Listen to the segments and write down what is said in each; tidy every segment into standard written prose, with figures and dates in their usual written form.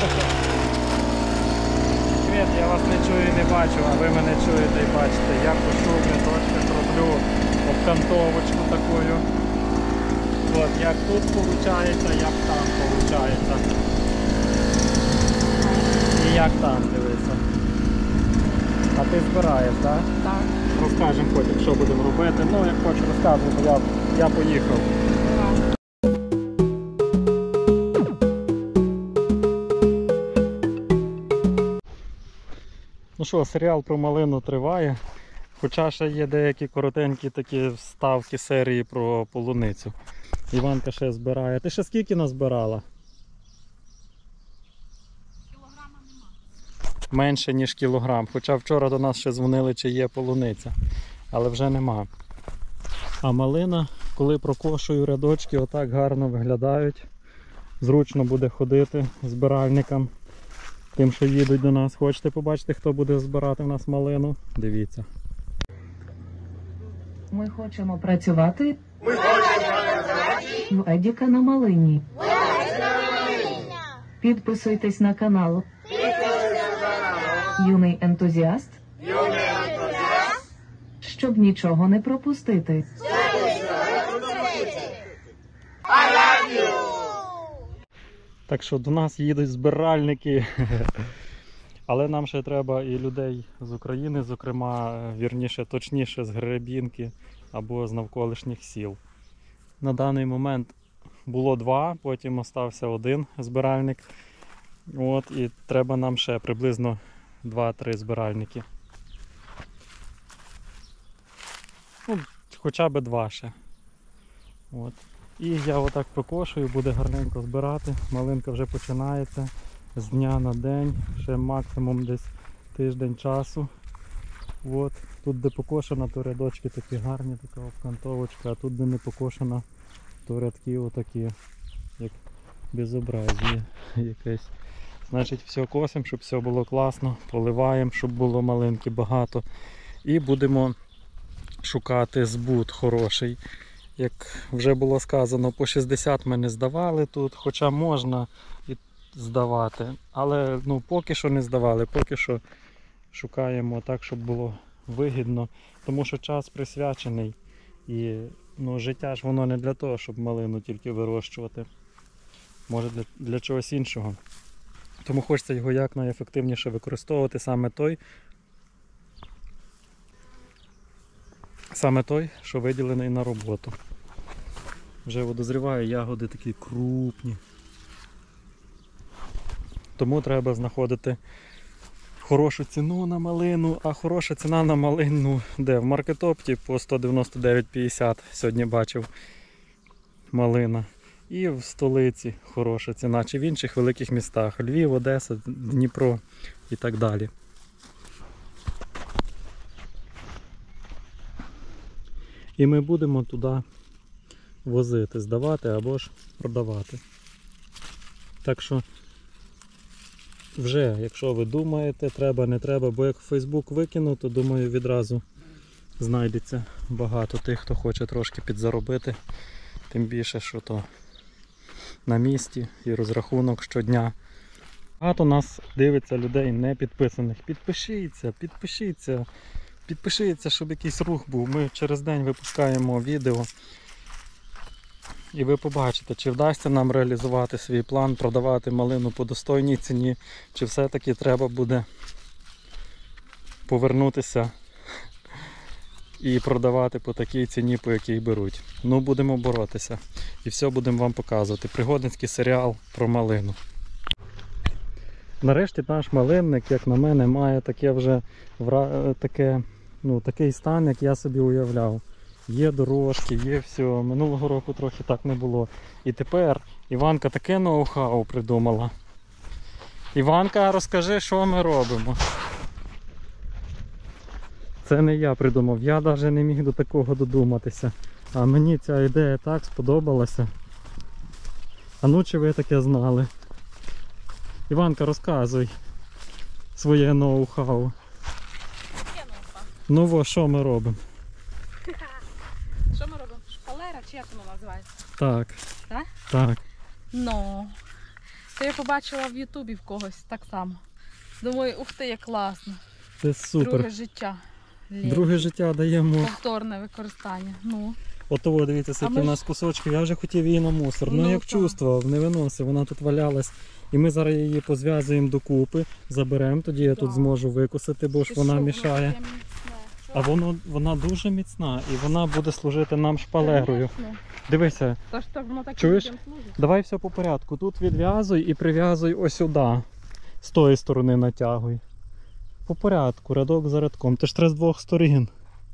Привіт, я вас не чую і не бачу, а ви мене чуєте і бачите. Я пишу в рядочках, роблю обкантовочку такою. От, як тут виходить, як там виходить. І як там, дивися. А ти збираєш, так? Так. Розкажемо потім, що будемо робити. Ну, як хочу розказувати, я поїхав. Ну що, серіал про малину триває, хоча ще є деякі коротенькі такі вставки серії про полуницю. Іванка ще збирає. Ти ще скільки назбирала? Кілограма нема. Менше ніж кілограм. Хоча вчора до нас ще дзвонили, чи є полуниця. Але вже нема. А малина, коли прокошую рядочки, отак гарно виглядають. Зручно буде ходити збиральникам. Тим, що їдуть до нас. Хочете побачити, хто буде збирати в нас малину? Дивіться. Ми хочемо працювати в Едіка на малині. Підписуйтесь на канал. Юний ентузіаст. Щоб нічого не пропустити. Так що до нас їдуть збиральники. Але нам ще треба і людей з України, зокрема, вірніше, точніше, з Гребінки або з навколишніх сіл. На даний момент було 2, потім остався 1 збиральник. От, і треба нам ще приблизно 2-3 збиральники. Ну, хоча б 2 ще. От. І я отак прокошую, буде гарненько збирати. Малинка вже починається з дня на день, ще максимум десь тиждень часу. От. Тут де покошена, то рядочки такі гарні, така обкантовочка, а тут де не покошена, то рядки отакі, як безобразі якесь. Значить, все косимо, щоб все було класно, поливаємо, щоб було малинки багато. І будемо шукати збут хороший. Як вже було сказано, по 60 ми не здавали тут, хоча можна і здавати. Але поки що не здавали, поки що шукаємо так, щоб було вигідно. Тому що час присвячений і життя ж воно не для того, щоб малину тільки вирощувати. Може для чогось іншого. Тому хочеться його якнайефективніше використовувати саме той, що виділений на роботу. Вже дозріває, ягоди такі крупні. Тому треба знаходити хорошу ціну на малину, а хороша ціна на малину де? В Маркетопті по 199,50 сьогодні бачив малина. І в столиці хороша ціна, чи в інших великих містах. Львів, Одеса, Дніпро і так далі. І ми будемо туди возити, здавати або ж продавати. Так що вже, якщо ви думаєте, треба, не треба, бо як в Facebook викину, то думаю відразу знайдеться багато тих, хто хоче трошки підзаробити. Тим більше, що то на місці і розрахунок щодня. Багато нас дивиться людей не підписаних. Підпишіться, щоб якийсь рух був. Ми через день випускаємо відео. І ви побачите, чи вдасться нам реалізувати свій план, продавати малину по достойній ціні, чи все-таки треба буде повернутися і продавати по такій ціні, по якій беруть. Будемо боротися. І все будемо вам показувати. Пригодницький серіал про малину. Нарешті наш малинник, як на мене, має такий стан, як я собі уявляв. Є дорожки, є все. Минулого року трохи так не було. І тепер Іванка таке ноу-хау придумала. Іванка, розкажи, що ми робимо. Це не я придумав, я навіть не міг до такого додуматися. А мені ця ідея так сподобалася. А ну чи ви таке знали? Іванка, розказуй своє ноу-хау. Що ми робимо? Що ми робимо? Шпалера чи як воно називається? Так. Так? Так. Це я побачила в Ютубі в когось так само. Думаю, ух ти, як класно. Це супер. Друге життя. Друге життя даємо. Повторне використання. Ну, Ото, дивіться, А скільки ми в ж- нас кусочків. Я вже хотів її на мусор. Ну, Ну, як так. чувствував, не виносив, вона тут валялась. І ми зараз її позв'язуємо докупи, заберемо, тоді я тут Так. зможу викосити, бо ж ти вона що, мішає. таке міцне? Що? А вона дуже міцна і вона буде служити нам шпалерою. Конечно. Дивися, Та ж так воно так Чуєш? людям служить. давай все по порядку. Тут відв'язуй і прив'язуй ось сюди. З тої сторони натягуй. По порядку, рядок за рядком. Ти ж треба з двох сторін.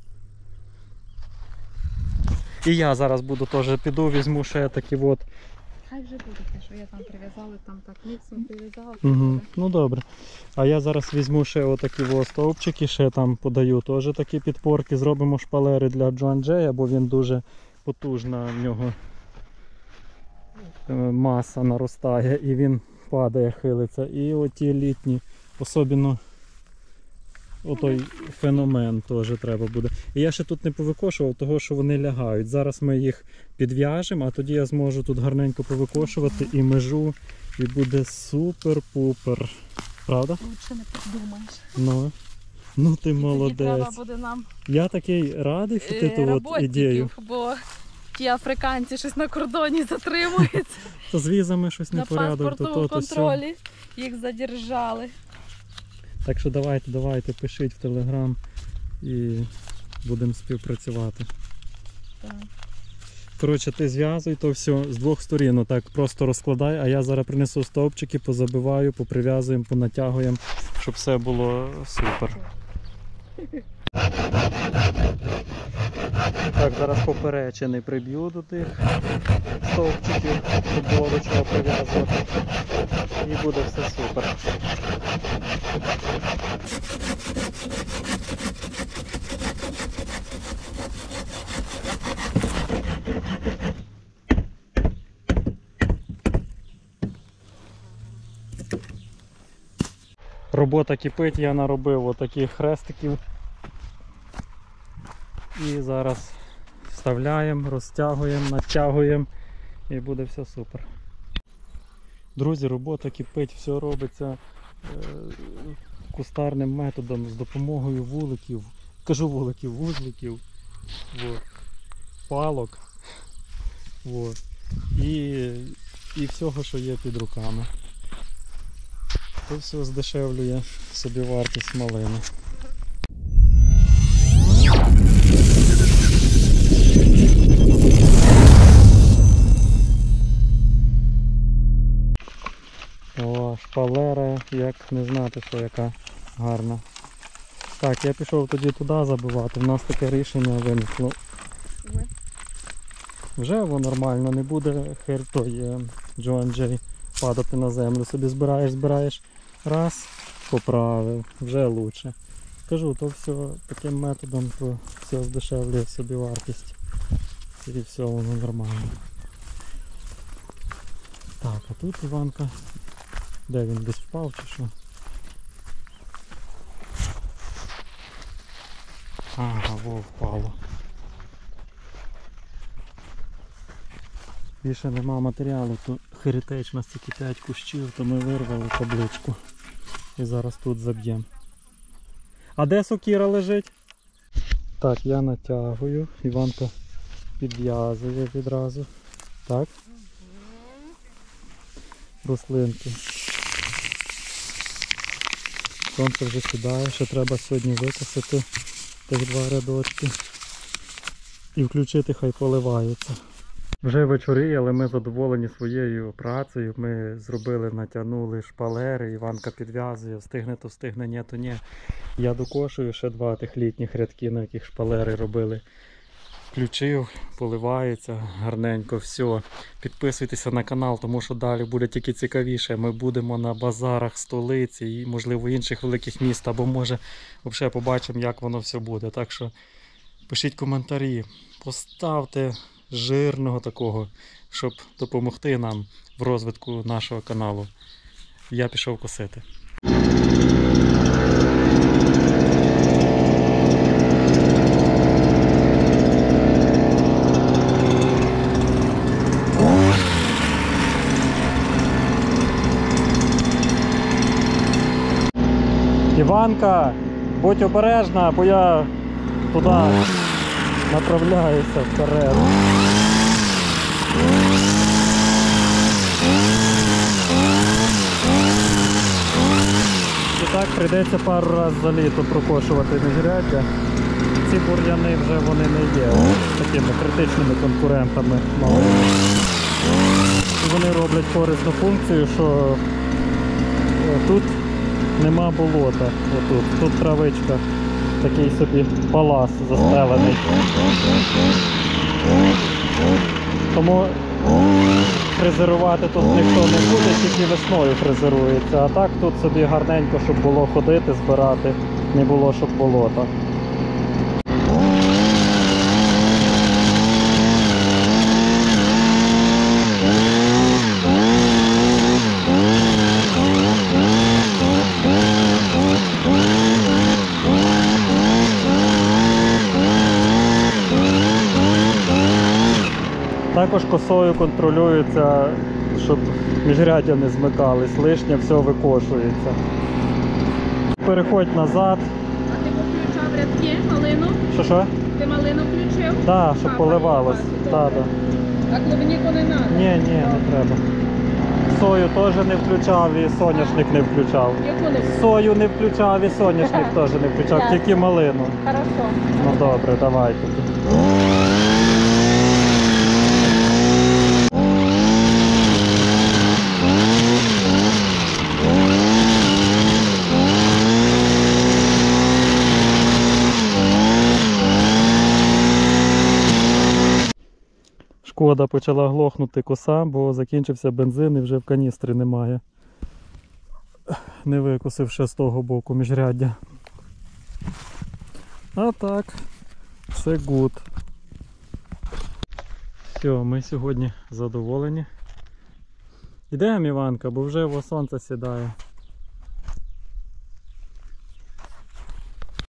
І я зараз буду теж піду, візьму ще такі от. Хай вже буде те, що я там прив'язала, там так міцно прив'язала. Угу. Ну добре. А я зараз візьму ще отакі стовпчики, ще там подаю теж такі підпорки. Зробимо шпалери для Джоан Джея, бо він дуже потужна, в нього маса наростає і він падає, хилиться. І оті літні, особливо отой феномен теж треба буде. І я ще тут не повикошував, того що вони лягають. Зараз ми їх підв'яжемо, а тоді я зможу тут гарненько повикошувати і межу, і буде супер-пупер. Правда? Лучше не подумаєш. Ну ти І тоді треба молодець. буде нам Я такий радий, що ти ту от ідею. роботників, бо ті африканці щось на кордоні затримуються. То з візами щось На непорядок, то паспортному то, то сьо. контролі їх задержали. Так що давайте, пишіть в Телеграм і будемо співпрацювати. Так. Коротше, ти зв'язуй то все з двох сторін, отак просто розкладай, а я зараз принесу стовпчики, позабиваю, поприв'язуємо, понатягуємо, щоб все було супер. Так, зараз поперечини приб'ю до тих стовпчиків, щоб було до чого прив'язувати. І буде все супер. Робота кипить, я наробив отаких хрестиків. І зараз вставляємо, розтягуємо, натягуємо і буде все супер. Друзі, робота кипить, все робиться кустарним методом з допомогою вуликів. Кажу вуликів, вузликів, вот, палок, вот, і всього, що є під руками. Це все здешевлює собівартість малини. О, шпалера, як не знати, що яка гарна. Так, я пішов тоді туди забивати, в нас таке рішення виникло. Вже воно нормально, не буде Джоан Джей падати на землю. Собі збираєш, раз, поправив, вже лучше. Кажу, то все таким методом, то все здешевлює собі вартість. І все воно нормально. Так, а тут Іванка, де він десь впав чи що? Ага, впало. Більше нема матеріалу, то Heritage у нас тільки 5 кущів, то ми вирвали табличку. І зараз тут заб'ємо. А де сокира лежить? Так, я натягую, Іванка підв'язує відразу. Так. Рослинки. Сонце вже сідає, ще треба сьогодні викосити тих 2 рядочки. І включити, хай поливається. Вже вечорі, але ми задоволені своєю працею. Ми зробили, натягнули шпалери, Іванка підв'язує, встигне то встигне, ні то ні. Я докошую ще 2 тих літніх рядки, на яких шпалери робили. Включив, поливається гарненько, все. Підписуйтеся на канал, тому що далі буде тільки цікавіше. Ми будемо на базарах столиці і, можливо, інших великих міст, або може взагалі побачимо, як воно все буде. Так що пишіть коментарі, поставте жирного такого, щоб допомогти нам в розвитку нашого каналу. Я пішов косити. Іванка, будь обережна, бо я туди направляюся вперед. І так прийдеться пару разів за літо прокошувати міжряддя. Ці бур'яни вже вони не є такими критичними конкурентами малими. І вони роблять корисну функцію, що тут нема болота. Тут травичка, такий собі палас застелений. Тому фрезерувати тут ніхто не буде, тільки весною фрезерується. А так тут собі гарненько, щоб було ходити, збирати, не було щоб болота. Також косою контролюється, щоб міжряддя не змикались, лишнє все викошується. Переходь назад. А ти включав рядки, малину? Що? Ти малину включив? Так, да, щоб поливалось. Да. А клубніку не треба? Ні, не треба. Сою теж не включав і соняшник не включав. Яку не включив? Сою не включав і соняшник теж не включав, Ясно. тільки малину. Хорошо. Ну добре, давай тоді. Шкода почала глохнути коса, бо закінчився бензин і вже в каністрі немає. Не викосив ще з того боку міжряддя. А так, все гуд. Все, ми сьогодні задоволені. Йдемо, Іванка, бо вже сонце сідає.